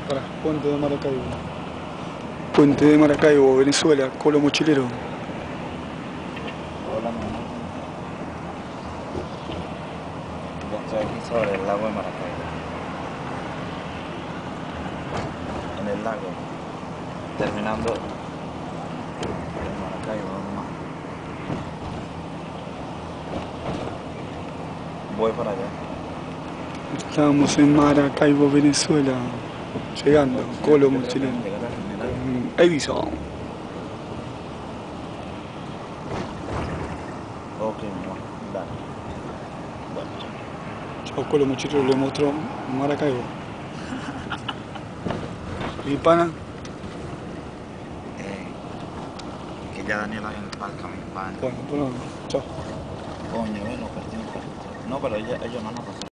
Para Puente de Maracaibo. Puente de Maracaibo, Venezuela, Colo Mochilero. Hola, mi amor. Ya estoy aquí sobre el lago de Maracaibo. En el lago. Terminando en Maracaibo, nomás. Voy para allá. Estamos en Maracaibo, Venezuela. Llegando, Colo Mochilero. Llegar al general. Edison. Ok, mi amor. Dale. Bueno. Chao, Colo Mochilero, le mostró Maracaibo. ¿Y pana? Que ya Daniela viene para el camino. Bueno, chao. Coño, lo perdimos. No, pero ellos no nos pasaron.